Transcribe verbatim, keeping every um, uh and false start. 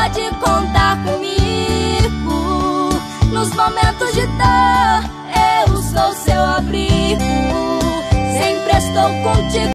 pode contar comigo. Nos momentos de dor, eu sou seu abrigo. Sempre estou contigo.